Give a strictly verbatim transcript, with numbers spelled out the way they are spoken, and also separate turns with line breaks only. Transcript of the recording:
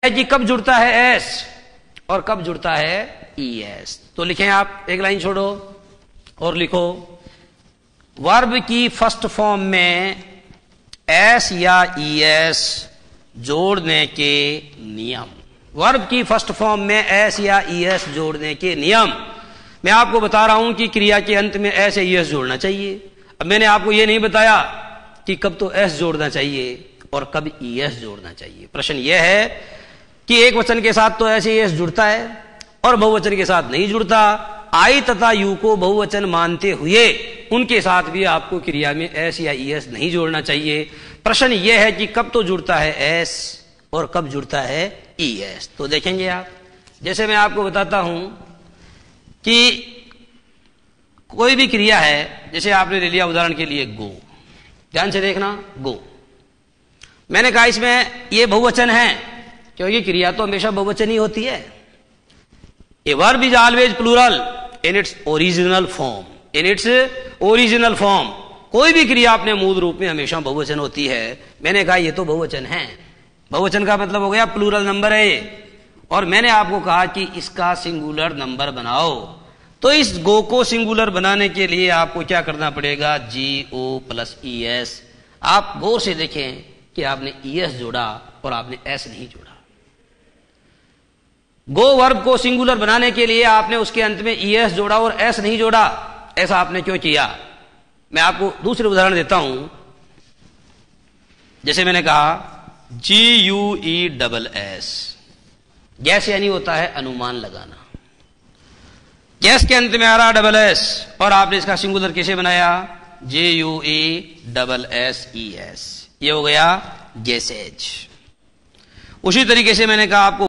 कि कब जुड़ता है एस और कब जुड़ता है ई एस। तो लिखें आप, एक लाइन छोड़ो और लिखो, वर्ब की फर्स्ट फॉर्म में एस या ई एस जोड़ने के नियम। वर्ब की फर्स्ट फॉर्म में एस या ई एस जोड़ने के नियम। मैं आपको बता रहा हूं कि क्रिया के अंत में एस या ई एस जोड़ना चाहिए। अब मैंने आपको यह नहीं बताया कि कब तो एस जोड़ना चाहिए और कब ई एस जोड़ना चाहिए। प्रश्न यह है कि एक वचन के साथ तो एस या ई एस जुड़ता है और बहुवचन के साथ नहीं जुड़ता। आई तथा यू को बहुवचन मानते हुए उनके साथ भी आपको क्रिया में एस या ई एस नहीं जोड़ना चाहिए। प्रश्न यह है कि कब तो जुड़ता है एस और कब जुड़ता है ई एस। तो देखेंगे आप, जैसे मैं आपको बताता हूं कि कोई भी क्रिया है, जैसे आपने ले लिया उदाहरण के लिए गो, ध्यान से देखना, गो। मैंने कहा इसमें ये बहुवचन है क्योंकि क्रिया तो हमेशा बहुवचन ही होती है। A verb is always plural in its original form, in its original form. कोई भी क्रिया अपने मूल रूप में हमेशा बहुवचन होती है। मैंने कहा ये तो बहुवचन है, बहुवचन का मतलब हो गया प्लूरल नंबर है। और मैंने आपको कहा कि इसका सिंगुलर नंबर बनाओ। तो इस गो को सिंगुलर बनाने के लिए आपको क्या करना पड़ेगा, जी ओ प्लस ई एस। आप गौर से देखें कि आपने ई एस जोड़ा और आपने एस नहीं जोड़ा। गो वर्ब को सिंगुलर बनाने के लिए आपने उसके अंत में ई एस जोड़ा और एस नहीं जोड़ा। ऐसा आपने क्यों किया? मैं आपको दूसरे उदाहरण देता हूं। जैसे मैंने कहा G U E double S, guess यानी होता है अनुमान लगाना। गैस के अंत में आ रहा डबल एस और आपने इसका सिंगुलर कैसे बनाया, J U E double S E S. ये हो गया गैसेज। उसी तरीके से मैंने कहा आपको